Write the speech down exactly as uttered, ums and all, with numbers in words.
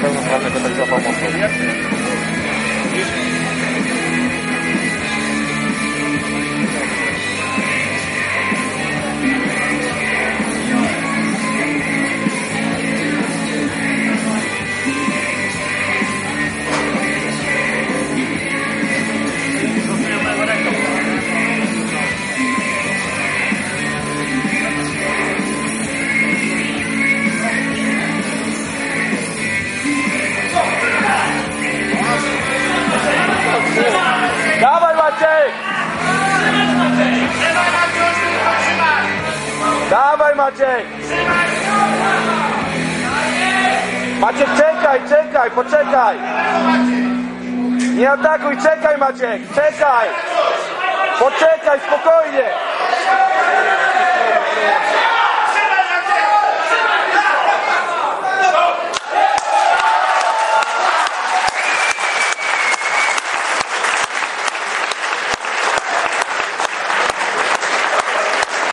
pełnoprawnego tak złapał mocno. Dawaj Maciek! Dawaj Maciek! Maciek czekaj, czekaj, poczekaj! Nie atakuj, czekaj Maciek, czekaj! Poczekaj, spokojnie!